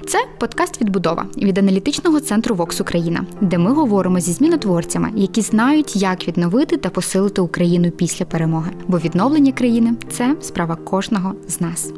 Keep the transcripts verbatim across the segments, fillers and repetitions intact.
Це подкаст «Відбудова» від аналітичного центру Vox Україна, де ми говоримо зі змінотворцями, які знають, як відновити та посилити Україну після перемоги. Бо відновлення країни – це справа кожного з нас.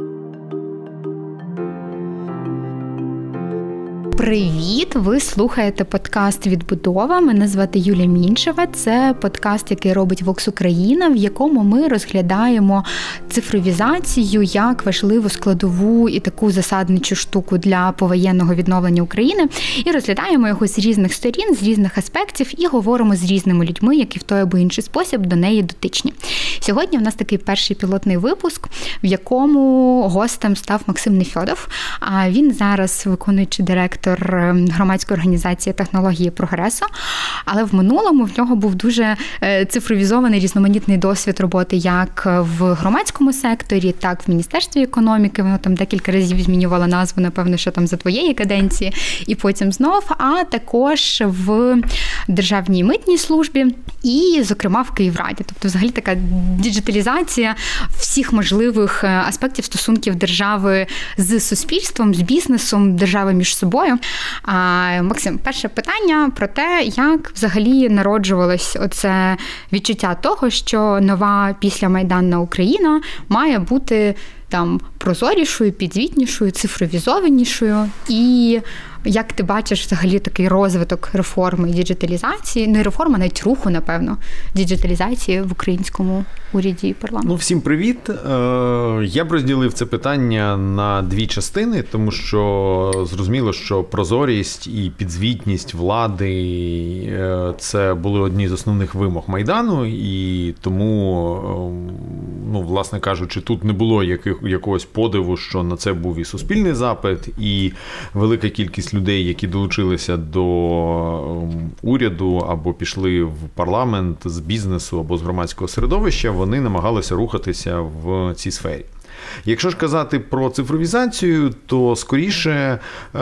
Привіт! Ви слухаєте подкаст «Відбудова». Мене звати Юлія Мінчева. Це подкаст, який робить Vox Україна, в якому ми розглядаємо цифровізацію як важливу складову і таку засадничу штуку для повоєнного відновлення України. І розглядаємо його з різних сторін, з різних аспектів і говоримо з різними людьми, які в той або інший спосіб до неї дотичні. Сьогодні в нас такий перший пілотний випуск, в якому гостем став Максим Нефьодов. А він зараз виконуючий директор громадської організації технології прогресу, але в минулому в нього був дуже цифровізований різноманітний досвід роботи як в громадському секторі, так в Міністерстві економіки. Воно там декілька разів змінювало назву, напевно, що там за твоєї каденції, і потім знов, а також в Державній митній службі і, зокрема, в Київраді. Тобто, взагалі, така діджиталізація всіх можливих аспектів стосунків держави з суспільством, з бізнесом, держави між собою. А, Максим, перше питання про те, як взагалі народжувалось оце відчуття того, що нова післямайданна Україна має бути там прозорішою, підзвітнішою, цифровізованішою. І як ти бачиш взагалі такий розвиток реформи і діджиталізації, не реформа, навіть руху, напевно, діджиталізації в українському уряді і парламенті? Ну, всім привіт. Я б розділив це питання на дві частини, тому що зрозуміло, що прозорість і підзвітність влади – це були одні з основних вимог Майдану, і тому, ну, власне кажучи, тут не було яких, якогось подиву, що на це був і суспільний запит, і велика кількість людей, які долучилися до уряду або пішли в парламент з бізнесу або з громадського середовища, вони намагалися рухатися в цій сфері. Якщо ж казати про цифровізацію, то скоріше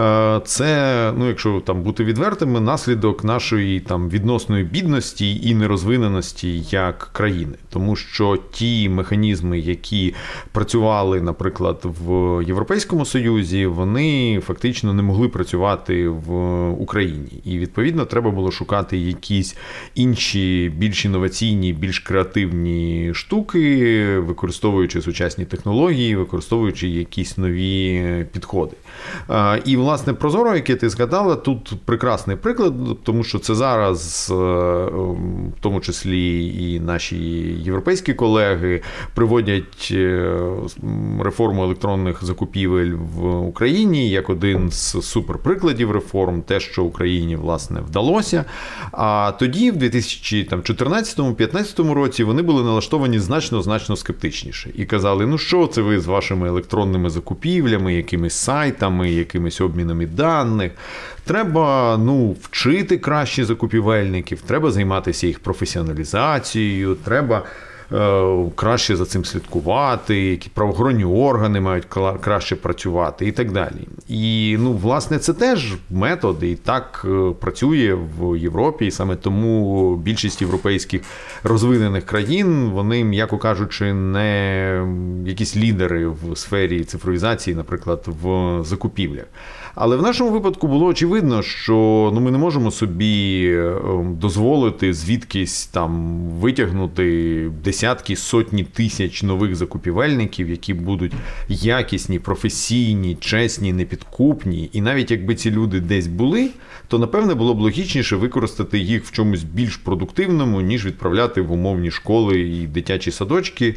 це, ну, якщо там бути відвертими, наслідок нашої там відносної бідності і нерозвиненості як країни. Тому що ті механізми, які працювали, наприклад, в Європейському Союзі, вони фактично не могли працювати в Україні. І, відповідно, треба було шукати якісь інші, більш інноваційні, більш креативні штуки, використовуючи сучасні технології, використовуючи якісь нові підходи. І, власне, Прозоро, яке ти згадала, тут прекрасний приклад, тому що це зараз, в тому числі і наші європейські колеги, приводять реформу електронних закупівель в Україні як один з суперприкладів реформ, те, що Україні, власне, вдалося. А тоді, в дві тисячі чотирнадцятому-п'ятнадцятому році, вони були налаштовані значно-значно скептичніше. І казали, ну що це ви з вашими електронними закупівлями, якимись сайтами, якимись обмінами даних. Треба, ну, вчити краще закупівельників, треба займатися їх професіоналізацією, треба е, краще за цим слідкувати, які правоохоронні органи мають краще працювати і так далі. І, ну, власне, це теж метод, і так працює в Європі, і саме тому більшість європейських розвинених країн, вони, м'яко кажучи, не якісь лідери в сфері цифровізації, наприклад, в закупівлях. Але в нашому випадку було очевидно, що, ну, ми не можемо собі дозволити звідкись там витягнути десятки, сотні тисяч нових закупівельників, які будуть якісні, професійні, чесні, непідкупні. І навіть якби ці люди десь були, то, напевне, було б логічніше використати їх в чомусь більш продуктивному, ніж відправляти в умовні школи і дитячі садочки,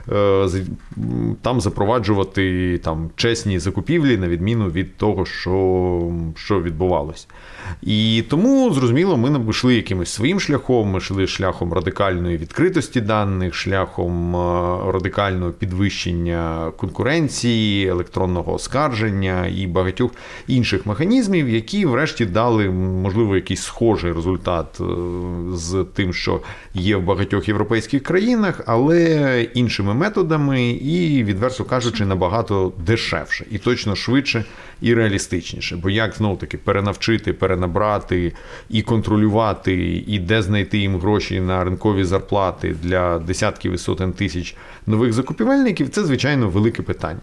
там запроваджувати там чесні закупівлі, на відміну від того, що, що відбувалося. І тому, зрозуміло, ми не йшли якимось своїм шляхом, ми йшли шляхом радикальної відкритості даних, шляхом радикального підвищення конкуренції, електронного оскарження і багатьох інших механізмів, які врешті дали, можливо, якийсь схожий результат з тим, що є в багатьох європейських країнах, але іншими методами і, відверто кажучи, набагато дешевше і точно швидше і реалістичніше. Бо як, знову-таки, перенавчити, перенабрати і контролювати, і де знайти їм гроші на ринкові зарплати для десятків і сотень тисяч нових закупівельників – це, звичайно, велике питання.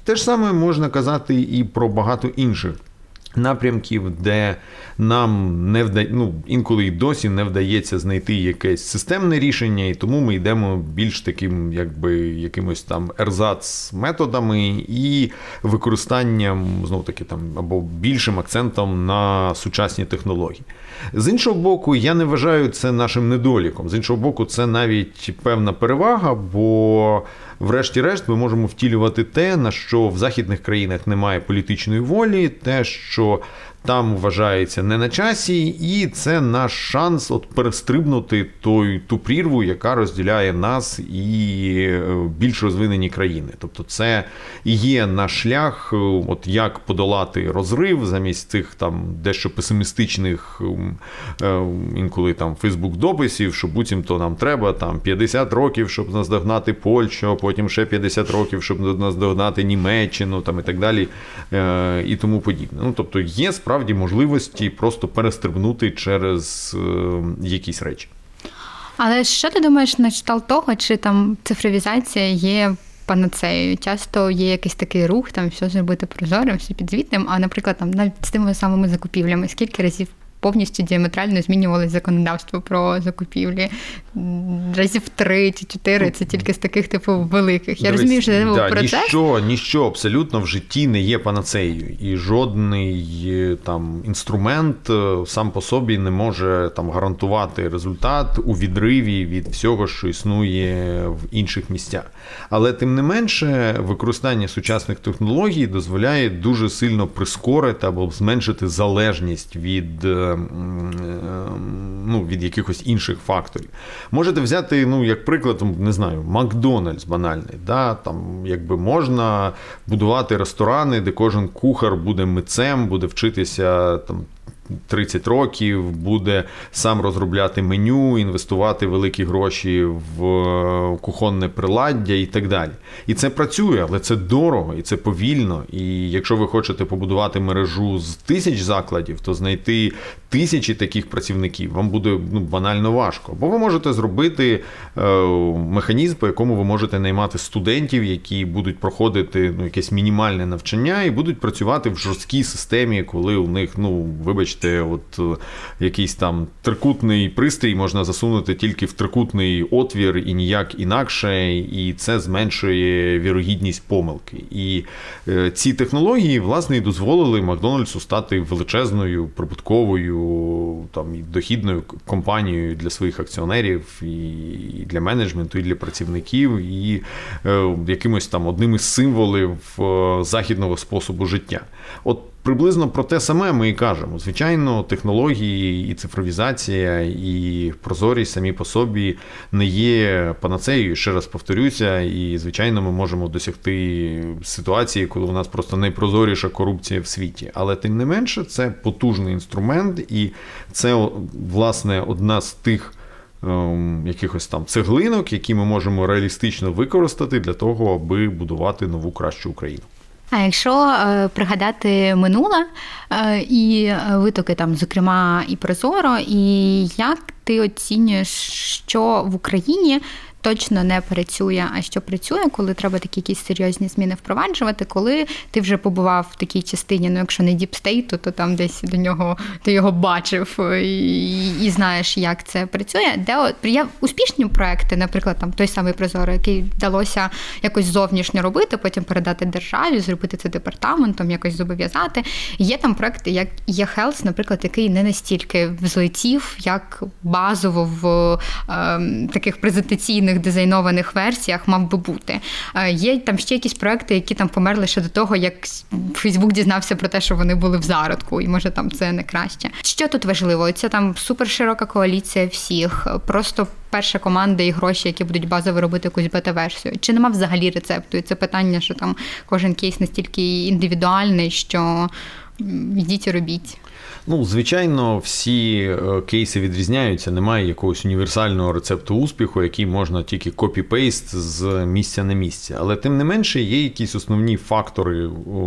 Те ж саме можна казати і про багато інших напрямків, де нам не вда... ну, інколи й досі не вдається знайти якесь системне рішення, і тому ми йдемо більш таким, якби, якимось там ерзац-методами і використанням, знов-таки, там, або більшим акцентом на сучасні технології. З іншого боку, я не вважаю це нашим недоліком. З іншого боку, це навіть певна перевага, бо врешті-решт ми можемо втілювати те, на що в західних країнах немає політичної волі, те, що там вважається не на часі, і це наш шанс от перестрибнути той, ту прірву, яка розділяє нас і більш розвинені країни. Тобто це і є наш шлях, от як подолати розрив замість цих там дещо песимістичних інколи там фейсбук-дописів, що буцімто нам треба там п'ятдесят років, щоб наздогнати Польщу, потім ще п'ятдесят років, щоб наздогнати Німеччину там, і так далі, і тому подібне. Ну, тобто є справді можливості просто перестрибнути через е, якісь речі. Але що ти думаєш на кшталт того, чи там цифровізація є панацеєю? Часто є якийсь такий рух, там все зробити прозорим, все підзвітним, а, наприклад, там навіть з тими самими закупівлями. Скільки разів повністю діаметрально змінювалося законодавство про закупівлі? Разів три чи чотири, це тільки з таких, типу, великих. Я Дивись, розумію, що це був да, процес. Ніщо, ніщо абсолютно в житті не є панацеєю. І жодний там інструмент сам по собі не може там гарантувати результат у відриві від всього, що існує в інших місцях. Але тим не менше, використання сучасних технологій дозволяє дуже сильно прискорити або зменшити залежність від ну, від якихось інших факторів. Можете взяти, ну, як приклад, не знаю, Макдональдс банальний, да? Там, якби можна будувати ресторани, де кожен кухар буде митцем, буде вчитися там тридцять років, буде сам розробляти меню, інвестувати великі гроші в кухонне приладдя і так далі. І це працює, але це дорого, і це повільно. І якщо ви хочете побудувати мережу з тисяч закладів, то знайти тисячі таких працівників вам буде ну, банально важко. Бо ви можете зробити е, механізм, по якому ви можете наймати студентів, які будуть проходити ну, якесь мінімальне навчання і будуть працювати в жорсткій системі, коли у них, ну, вибачте, от якийсь там трикутний пристрій можна засунути тільки в трикутний отвір і ніяк інакше, і це зменшує вірогідність помилки. І е, ці технології, власне, і дозволили Макдональдсу стати величезною, прибутковою, там, і дохідною компанією для своїх акціонерів, і для менеджменту, і для працівників, і е, якимось там одним із символів е, західного способу життя. От приблизно про те саме ми і кажемо. Звичайно, технології і цифровізація, і прозорість самі по собі не є панацеєю, ще раз повторюся, і, звичайно, ми можемо досягти ситуації, коли у нас просто найпрозоріша корупція в світі. Але, тим не менше, це потужний інструмент, і це, власне, одна з тих ем, якихось там цеглинок, які ми можемо реалістично використати для того, аби будувати нову, кращу Україну. А якщо е, пригадати минуле е, і витоки там, зокрема, і Прозоро, і як ти оцінюєш, що в Україні точно не працює, а що працює, коли треба такі якісь серйозні зміни впроваджувати, коли ти вже побував в такій частині, ну якщо не діпстейту, то там десь до нього, ти його бачив і, і знаєш, як це працює. Де от, є успішні проекти, наприклад, там той самий Прозоро, який вдалося якось зовнішньо робити, потім передати державі, зробити це департаментом, якось зобов'язати. Є там проекти, як eHealth, наприклад, який не настільки взлетів, як базово в е, таких презентаційних дизайнованих версіях мав би бути. Є там ще якісь проекти, які там померли ще до того, як Фейсбук дізнався про те, що вони були в зародку, і може там це не краще. Що тут важливо? Це там суперширока коаліція всіх, просто перша команда і гроші, які будуть базово робити якусь бета-версію. Чи нема взагалі рецепту? І це питання, що там кожен кейс настільки індивідуальний, що йдіть і робіть. Ну, звичайно, всі кейси відрізняються, немає якогось універсального рецепту успіху, який можна тільки копі-пейст з місця на місце. Але тим не менше є якісь основні фактори,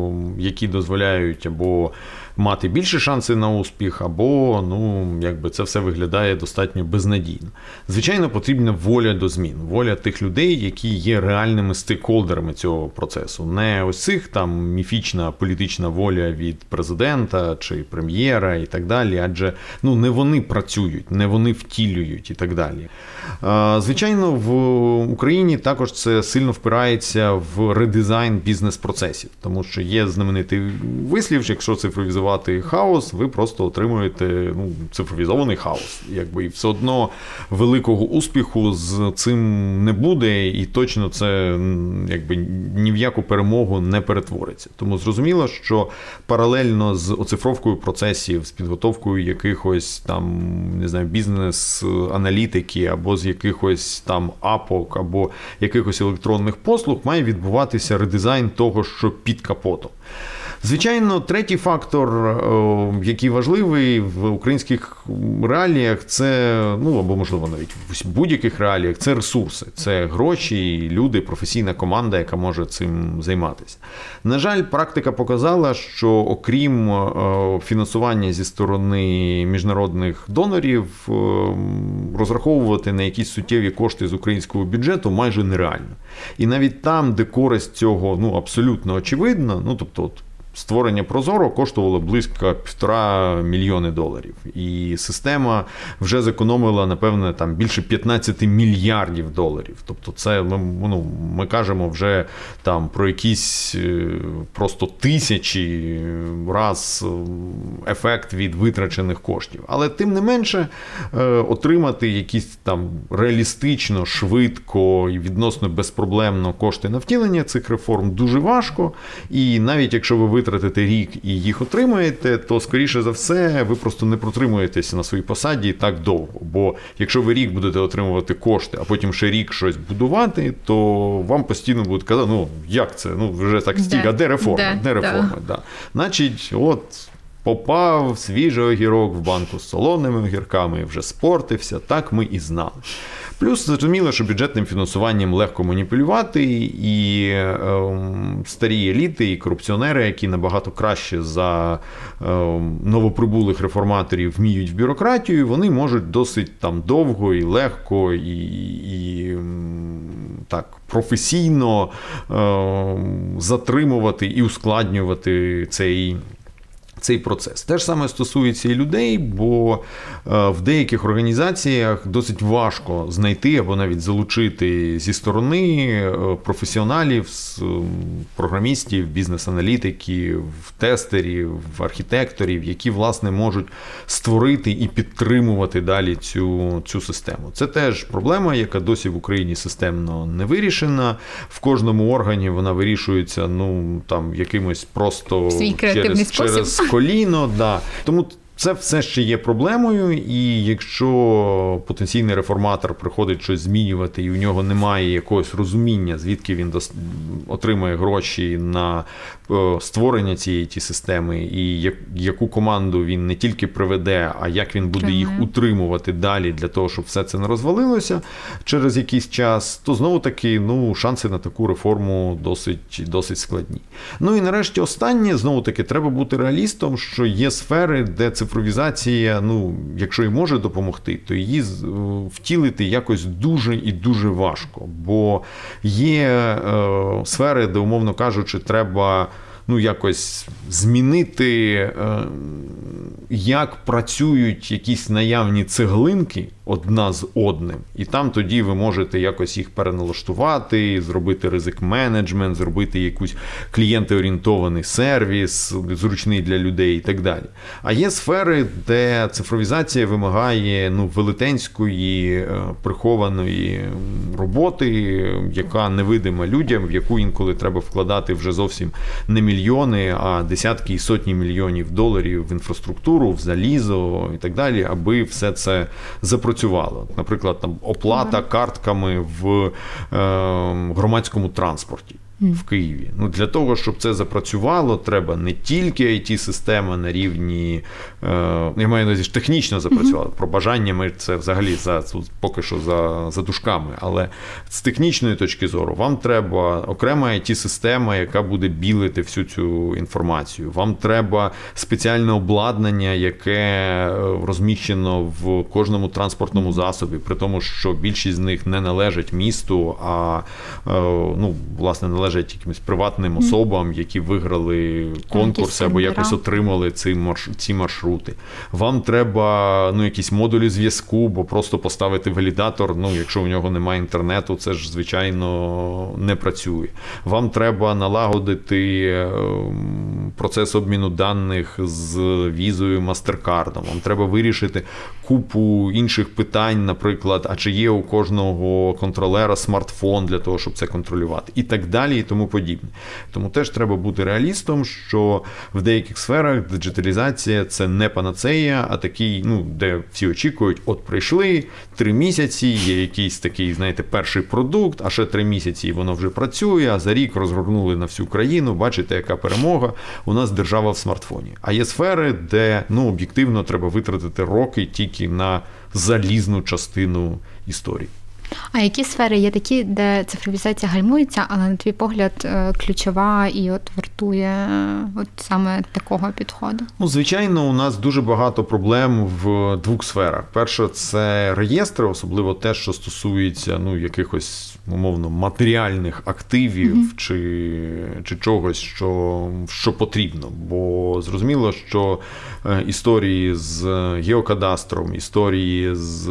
які дозволяють або мати більше шанси на успіх, або, ну, якби це все виглядає достатньо безнадійно. Звичайно, потрібна воля до змін, воля тих людей, які є реальними стейкхолдерами цього процесу. Не ось цих там міфічна політична воля від президента чи прем'єра і так далі, адже, ну, не вони працюють, не вони втілюють і так далі. Звичайно, в Україні також це сильно впирається в редизайн бізнес-процесів, тому що є знаменитий вислів, що якщо цифровізувати хаос, ви просто отримуєте, ну, цифровізований хаос. Якби, і все одно великого успіху з цим не буде, і точно це, якби, ні в яку перемогу не перетвориться. Тому зрозуміло, що паралельно з оцифровкою процесів, з підготовкою якихось там, не знаю, бізнес-аналітики або з якихось там апок, або якихось електронних послуг, має відбуватися редизайн того, що під капотом. Звичайно, третій фактор, який важливий в українських реаліях, це, ну, або, можливо, навіть в будь-яких реаліях, це ресурси, це гроші, люди, професійна команда, яка може цим займатися. На жаль, практика показала, що окрім фінансування зі сторони міжнародних донорів, розраховувати на якісь суттєві кошти з українського бюджету майже нереально. І навіть там, де користь цього, ну, абсолютно очевидна, ну, тобто, от, створення Прозоро коштувало близько півтора мільйони доларів. І система вже зекономила, напевне, там більше п'ятнадцять мільярдів доларів. Тобто це, ми, ну, ми кажемо вже там про якісь просто тисячі раз ефект від витрачених коштів. Але тим не менше отримати якісь там реалістично, швидко і відносно безпроблемно кошти на втілення цих реформ дуже важко. І навіть якщо ви витратите рік і їх отримаєте, то, скоріше за все, ви просто не протримуєтеся на своїй посаді так довго. Бо якщо ви рік будете отримувати кошти, а потім ще рік щось будувати, то вам постійно будуть казати, ну, як це? Ну, вже так стільки, а де реформа? Да, де реформа? Да. Да. Значить, от, попав свіжий огірок в банку з солоними огірками, вже спортився, так ми і знали. Плюс зрозуміло, що бюджетним фінансуванням легко маніпулювати, і е, старі еліти, і корупціонери, які набагато краще за е, новоприбулих реформаторів вміють в бюрократію, вони можуть досить там довго і легко, і, і так, професійно е, затримувати і ускладнювати цей цей процес. Те ж саме стосується і людей, бо в деяких організаціях досить важко знайти або навіть залучити зі сторони професіоналів, програмістів, бізнес-аналітиків, тестерів, архітекторів, які, власне, можуть створити і підтримувати далі цю, цю систему. Це теж проблема, яка досі в Україні системно не вирішена. В кожному органі вона вирішується, ну, там, якимось просто через, через коліно, да. Тому це все ще є проблемою, і якщо потенційний реформатор приходить щось змінювати, і у нього немає якогось розуміння, звідки він дос... отримує гроші на створення цієї ті системи, і як... яку команду він не тільки приведе, а як він буде їх утримувати далі для того, щоб все це не розвалилося через якийсь час, то знову-таки, ну, шанси на таку реформу досить, досить складні. Ну і нарешті останнє, знову-таки, треба бути реалістом, що є сфери, де цифровізація, ну, якщо і може допомогти, то її втілити якось дуже і дуже важко. Бо є е, сфери, де, умовно кажучи, треба, ну, якось змінити, е, як працюють якісь наявні цеглинки одна з одним. І там тоді ви можете якось їх переналаштувати, зробити ризик-менеджмент, зробити якийсь клієнтоорієнтований сервіс, зручний для людей і так далі. А є сфери, де цифровізація вимагає, ну, велетенської, прихованої роботи, яка невидима людям, в яку інколи треба вкладати вже зовсім не мільйони, а десятки і сотні мільйонів доларів в інфраструктуру, в залізо і так далі, аби все це запрацювало. Наприклад, там оплата картками в е, громадському транспорті. в Києві. Ну, для того, щоб це запрацювало, треба не тільки ай ті-система на рівні, е, я маю на увазі, технічно запрацювала. Mm-hmm. Про бажання ми це взагалі за, поки що за, за дужками. Але з технічної точки зору вам треба окрема ай ті-система, яка буде білити всю цю інформацію. Вам треба спеціальне обладнання, яке розміщено в кожному транспортному засобі, при тому, що більшість з них не належать місту, а, ну, власне, належать якимось приватним особам, які виграли конкурси або якось отримали ці, марш... ці маршрути. Вам треба, ну, якісь модулі зв'язку, бо просто поставити валідатор, ну, якщо у нього немає інтернету, це ж, звичайно, не працює. Вам треба налагодити процес обміну даних з візою MasterCard. Вам треба вирішити купу інших питань, наприклад, а чи є у кожного контролера смартфон для того, щоб це контролювати, і так далі, і тому подібне. Тому теж треба бути реалістом, що в деяких сферах диджиталізація – це не панацея, а такий, ну, де всі очікують, от прийшли, три місяці, є якийсь такий, знаєте, перший продукт, а ще три місяці і воно вже працює, а за рік розгорнули на всю країну, бачите, яка перемога, у нас держава в смартфоні. А є сфери, де, ну, об'єктивно треба витратити роки тільки на залізну частину історії. А які сфери є такі, де цифровізація гальмується, але, на твій погляд, ключова і от вартує от саме такого підходу? Ну, звичайно, у нас дуже багато проблем в двох сферах. Перше, це реєстри, особливо те, що стосується, ну, якихось, умовно, матеріальних активів mm-hmm. чи, чи чогось, що, що потрібно. Бо зрозуміло, що історії з геокадастром, історії з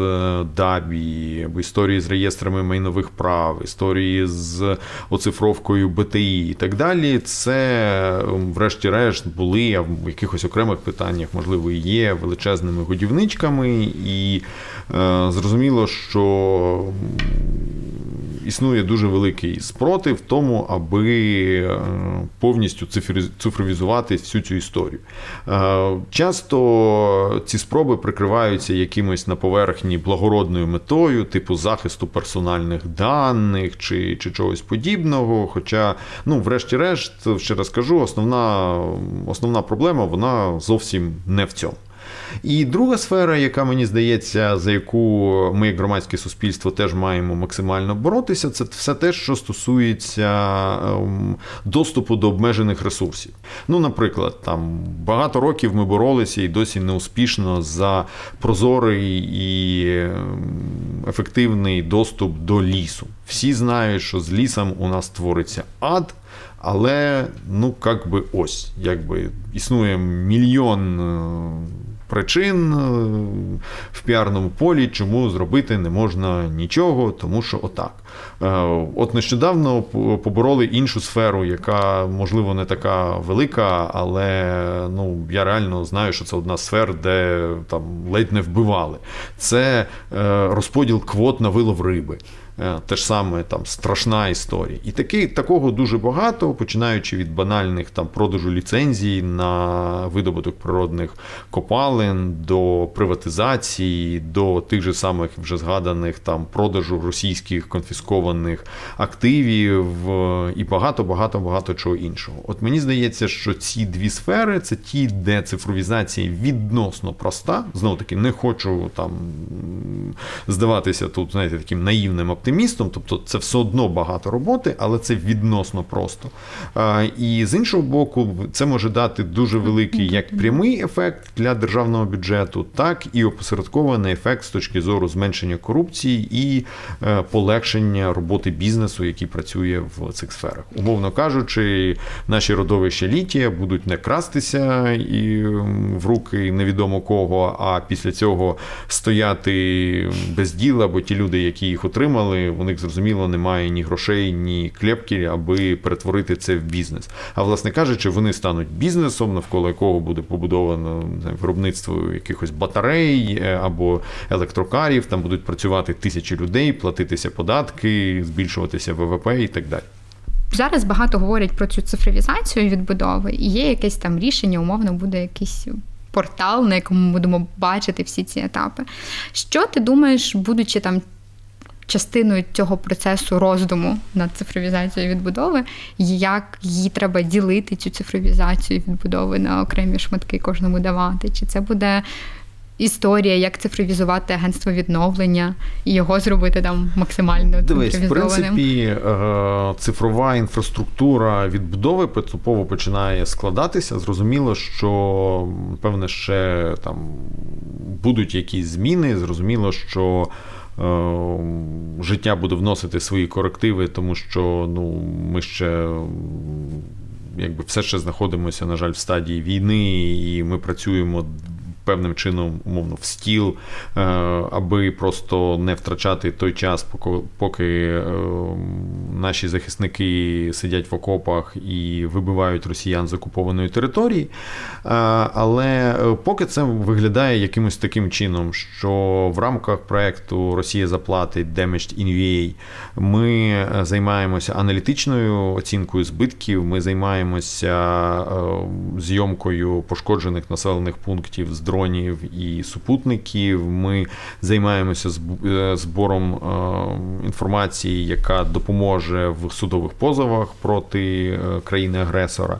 ДАБІ, або історії з реєстрами майнових прав, історії з оцифровкою бе те і і так далі, це, врешті-решт, були, а в якихось окремих питаннях, можливо, і є величезними годівничками, і е, зрозуміло, що існує дуже великий спротив в тому, аби повністю цифровізувати всю цю історію. Часто ці спроби прикриваються якимось на поверхні благородною метою, типу захисту персональних даних чи, чи чогось подібного, хоча, ну, врешті-решт, ще раз кажу, основна, основна проблема, вона зовсім не в цьому. І друга сфера, яка, мені здається, за яку ми, як громадське суспільство, теж маємо максимально боротися, це все те, що стосується доступу до обмежених ресурсів. Ну, наприклад, там багато років ми боролися і досі неуспішно за прозорий і ефективний доступ до лісу. Всі знають, що з лісом у нас твориться ад, але, ну, як би ось, якби існує мільйон причин в піарному полі, чому зробити не можна нічого, тому що отак. От нещодавно побороли іншу сферу, яка, можливо, не така велика, але, ну, я реально знаю, що це одна з сфер, де там ледь не вбивали. Це розподіл квот на вилов риби. Те ж саме, там, страшна історія. І таки, такого дуже багато, починаючи від банальних там продажу ліцензій на видобуток природних копалин, до приватизації, до тих же самих вже згаданих там продажу російських конфіскованих активів і багато-багато-багато чого іншого. От мені здається, що ці дві сфери – це ті, де цифровізація відносно проста. Знову-таки, не хочу там здаватися тут, знаєте, таким наївним оптимістом, тобто це все одно багато роботи, але це відносно просто. І з іншого боку, це може дати дуже великий як прямий ефект для державного бюджету, так і опосередкований ефект з точки зору зменшення корупції і полегшення роботи бізнесу, який працює в цих сферах. Умовно кажучи, наші родовища літія будуть не крастися і в руки невідомо кого, а після цього стояти без діла, бо ті люди, які їх отримали, у них, зрозуміло, немає ні грошей, ні клепки, аби перетворити це в бізнес. А, власне кажучи, вони стануть бізнесом, навколо якого буде побудовано виробництво якихось батарей або електрокарів, там будуть працювати тисячі людей, платитися податки, збільшуватися ве ве пе і так далі. Зараз багато говорять про цю цифровізацію відбудови, і є якесь там рішення, умовно, буде якийсь портал, на якому ми будемо бачити всі ці етапи. Що ти думаєш, будучи там частиною цього процесу роздуму над цифровізацією відбудови, як її треба ділити, цю цифровізацію відбудови на окремі шматки, кожному давати. Чи це буде історія, як цифровізувати агентство відновлення і його зробити там максимально Дивись, цифровізованим? в принципі, цифрова інфраструктура відбудови поступово починає складатися. Зрозуміло, що, певне, ще там будуть якісь зміни. Зрозуміло, що життя буде вносити свої корективи, тому що ну, ми ще якби все ще знаходимося, на жаль, в стадії війни, і ми працюємо певним чином, умовно, в стіл, аби просто не втрачати той час, поки наші захисники сидять в окопах і вибивають росіян з окупованої території. Але поки це виглядає якимось таким чином, що в рамках проєкту «Росія заплатить Damaged ін ві ей» ми займаємося аналітичною оцінкою збитків, ми займаємося зйомкою пошкоджених населених пунктів з дронів і супутників. Ми займаємося збором інформації, яка допоможе в судових позовах проти країни-агресора.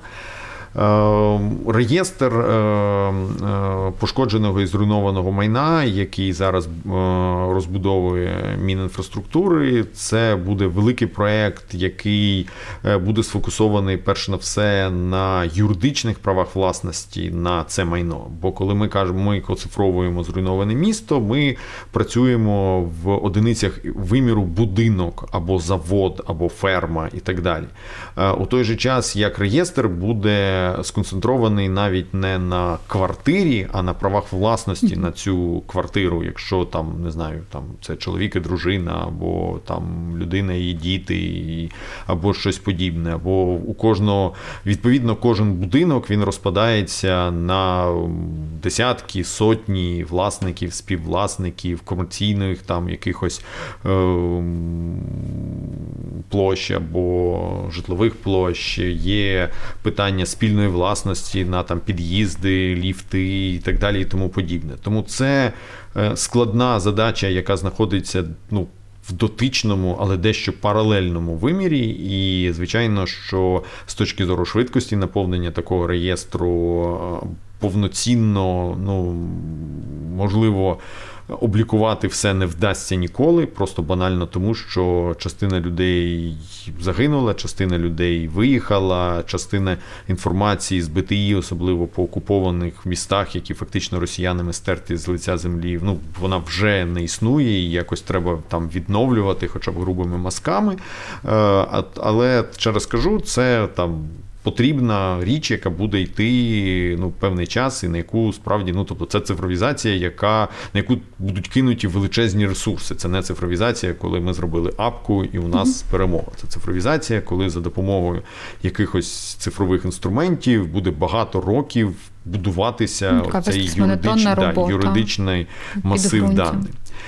Реєстр пошкодженого і зруйнованого майна, який зараз розбудовує Мінінфраструктури, це буде великий проєкт, який буде сфокусований перш на все на юридичних правах власності на це майно. Бо коли ми кажемо, ми оцифровуємо зруйноване місто, ми працюємо в одиницях виміру будинок, або завод, або ферма і так далі. У той же час, як реєстр буде сконцентрований навіть не на квартирі, а на правах власності на цю квартиру, якщо там, не знаю, там це чоловік і дружина, або там людина і діти, або щось подібне, або у кожного, відповідно, кожен будинок, він розпадається на десятки, сотні власників, співвласників, комерційних там якихось е, площ або житлових площ, є питання спільної власності на там під'їзди, ліфти і так далі і тому подібне. Тому це складна задача, яка знаходиться, ну, в дотичному, але дещо паралельному вимірі. І, звичайно, що з точки зору швидкості наповнення такого реєстру повноцінно, ну, можливо, облікувати все не вдасться ніколи, просто банально тому, що частина людей загинула, частина людей виїхала, частина інформації з Б Т І, особливо по окупованих містах, які фактично росіянами стерті з лиця землі, ну, вона вже не існує, і якось треба там відновлювати, хоча б грубими мазками. Але, ще раз кажу, це там потрібна річ, яка буде йти, ну, певний час, і на яку справді, ну, тобто це цифровізація, яка, на яку будуть кинуті величезні ресурси. Це не цифровізація, коли ми зробили апку і у нас mm-hmm. перемога. Це цифровізація, коли за допомогою якихось цифрових інструментів буде багато років будуватися mm-hmm. цей юридичний, да, юридичний масив даних.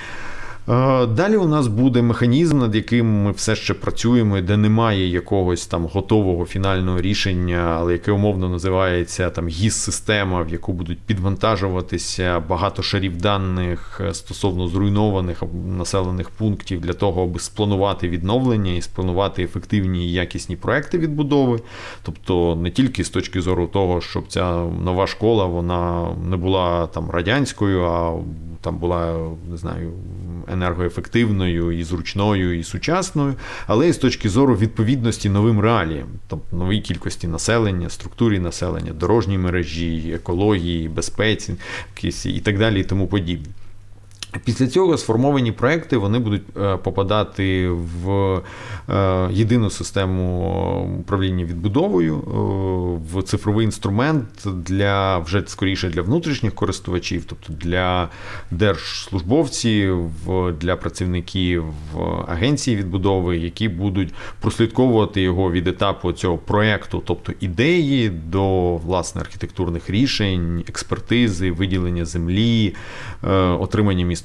Далі у нас буде механізм, над яким ми все ще працюємо, де немає якогось там готового фінального рішення, але яке умовно називається там гіс-система, в яку будуть підвантажуватися багато шарів даних стосовно зруйнованих населених пунктів для того, аби спланувати відновлення і спланувати ефективні і якісні проекти відбудови. Тобто не тільки з точки зору того, щоб ця нова школа, вона не була там радянською, а там була, не знаю, енергоефективною, і зручною, і сучасною, але і з точки зору відповідності новим реаліям, тобто новій кількості населення, структурі населення, дорожній мережі, екології, безпеці і так далі і тому подібне. Після цього сформовані проекти, вони будуть попадати в єдину систему управління відбудовою, в цифровий інструмент для, вже скоріше для внутрішніх користувачів, тобто для держслужбовців, для працівників агенції відбудови, які будуть прослідковувати його від етапу цього проекту, тобто ідеї до, власне, архітектурних рішень, експертизи, виділення землі, отримання містобудування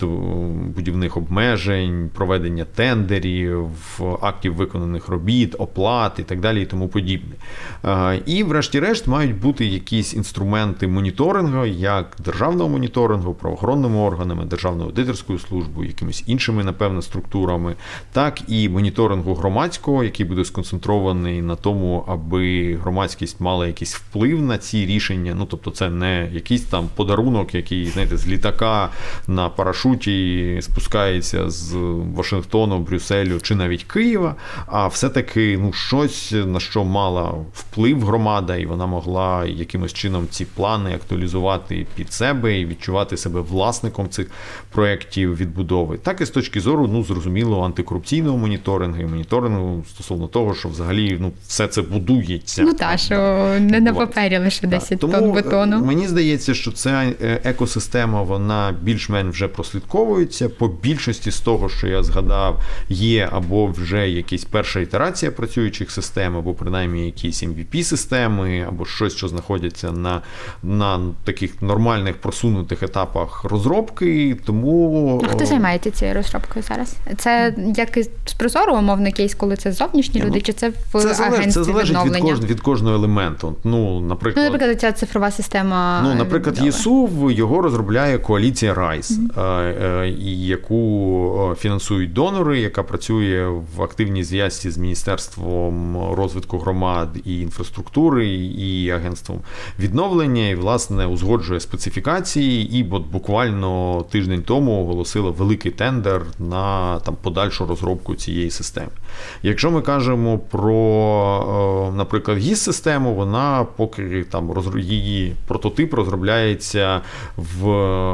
містобудівних обмежень, проведення тендерів, актів виконаних робіт, оплат і так далі і тому подібне. І врешті-решт мають бути якісь інструменти моніторингу, як державного моніторингу, правоохоронними органами, Державною аудиторською службою, якимись іншими, напевно, структурами, так і моніторингу громадського, який буде сконцентрований на тому, аби громадськість мала якийсь вплив на ці рішення. Ну, тобто це не якийсь там подарунок, який, знаєте, з літака на парашуті спускається з Вашингтону, Брюсселю чи навіть Києва, а все-таки ну, щось, на що мала вплив громада, і вона могла якимось чином ці плани актуалізувати під себе і відчувати себе власником цих проєктів відбудови. Так і з точки зору, ну, зрозуміло, антикорупційного моніторингу і моніторингу стосовно того, що взагалі ну, все це будується. Ну так, що не на папері лише десять тонн бетону. Мені здається, що ця екосистема, вона більш-менш вже прослідковується. По більшості з того, що я згадав, є або вже якась перша ітерація працюючих систем, або принаймні якісь ем ві пі-системи, або щось, що знаходяться на, на таких нормальних просунутих етапах розробки. Тому... А хто займається цією розробкою зараз? Це як з Прозоро, умовно, кейс, коли це зовнішні люди, ну, чи це в це агентстві це залежить відновлення? від кожного, від кожного елементу. Ну, наприклад, ну, наприклад, ця цифрова система. Ну, наприклад, ЄСУВ, його розробляє коаліція Райс, mm-hmm. і яку фінансують донори, яка працює в активній зв'язці з Міністерством розвитку громад і інфраструктури, і Агентством відновлення, і, власне, узгоджує специфікації, і от буквально тиждень тому оголосила великий тендер на там, подальшу розробку цієї системи. Якщо ми кажемо про, наприклад, ГІС-систему, вона поки там її прототип розробляється в,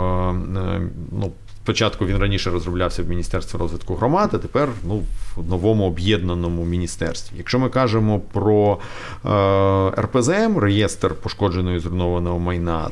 ну, спочатку він раніше розроблявся в Міністерстві розвитку громад, а тепер ну, в новому об'єднаному міністерстві. Якщо ми кажемо про е, ер пе зе ем, реєстр пошкодженого і зруйнованого майна,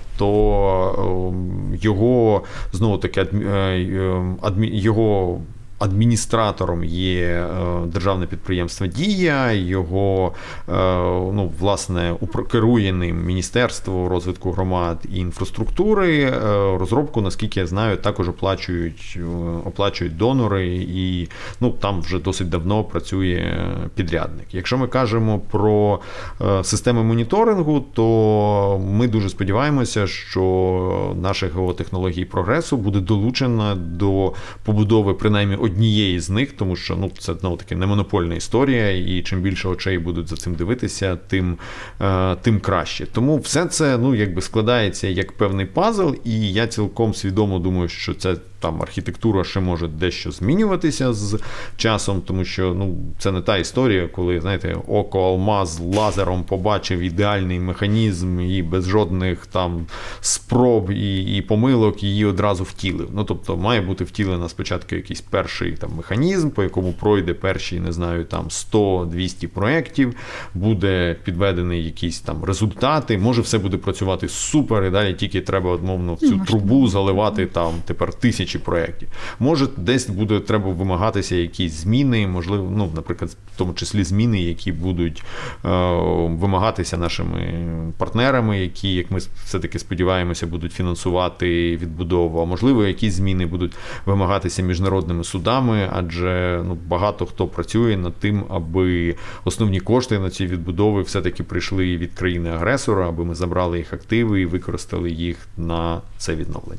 то е, його, знову-таки, адмі, е, адмі, його адміністратором є державне підприємство «Дія», його, ну, власне, керує ним Міністерство розвитку громад і інфраструктури. Розробку, наскільки я знаю, також оплачують, оплачують донори, і ну, там вже досить давно працює підрядник. Якщо ми кажемо про системи моніторингу, то ми дуже сподіваємося, що наша геотехнології прогресу буде долучена до побудови принаймні однієї з них, тому що ну, це знову таки не монопольна історія, і чим більше очей будуть за цим дивитися, тим, е, тим краще. Тому все це ну, якби складається як певний пазл, і я цілком свідомо думаю, що це там архітектура ще може дещо змінюватися з часом, тому що ну, це не та історія, коли, знаєте, око алмаз лазером побачив ідеальний механізм і без жодних там спроб і, і помилок її одразу втілив. Ну, тобто має бути втілена спочатку якийсь перший там механізм, по якому пройде перші, не знаю, там сто-двісті проєктів, буде підведений якісь там результати, може все буде працювати супер, і далі тільки треба, одмовно, в цю трубу заливати там тепер тисячі проєктів. Може, десь буде треба вимагатися якісь зміни, можливо, ну, наприклад, в тому числі зміни, які будуть е, вимагатися нашими партнерами, які, як ми все-таки сподіваємося, будуть фінансувати відбудову, а можливо, якісь зміни будуть вимагатися міжнародними судами, адже ну, багато хто працює над тим, аби основні кошти на ці відбудови все-таки прийшли від країни-агресора, аби ми забрали їх активи і використали їх на це відновлення.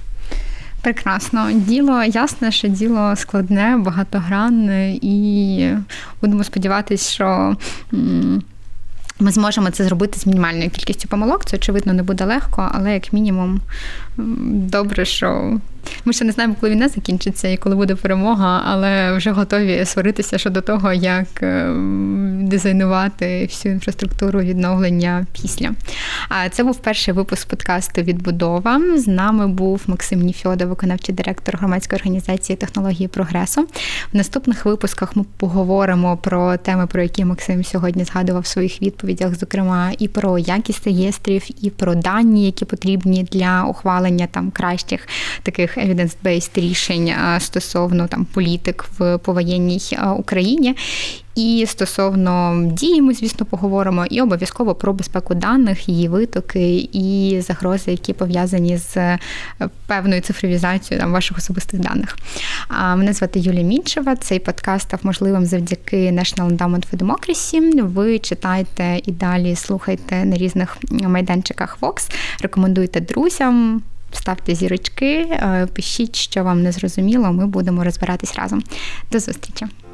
Прекрасно. Діло ясне, що діло складне, багатогранне, і будемо сподіватися, що ми зможемо це зробити з мінімальною кількістю помилок. Це, очевидно, не буде легко, але як мінімум добре, що ми ще не знаємо, коли війна закінчиться і коли буде перемога, але вже готові сваритися щодо того, як дизайнувати всю інфраструктуру відновлення після. Це був перший випуск подкасту «Відбудова». З нами був Максим Ніфьодов, виконавчий директор громадської організації «Технології прогресу». В наступних випусках ми поговоримо про теми, про які Максим сьогодні згадував в своїх відповідях, зокрема і про якість реєстрів, і про дані, які потрібні для ухвалення там кращих таких evidence-based рішень стосовно там політик в повоєнній Україні. І стосовно дії ми, звісно, поговоримо, і обов'язково про безпеку даних, її витоки і загрози, які пов'язані з певною цифровізацією там, ваших особистих даних. Мене звати Юлія Міншева. Цей подкаст став можливим завдяки National Endowment for Democracy. Ви читайте і далі слухайте на різних майданчиках Vox. Рекомендуйте друзям, ставте зірочки, пишіть, що вам не зрозуміло, ми будемо розбиратись разом. До зустрічі!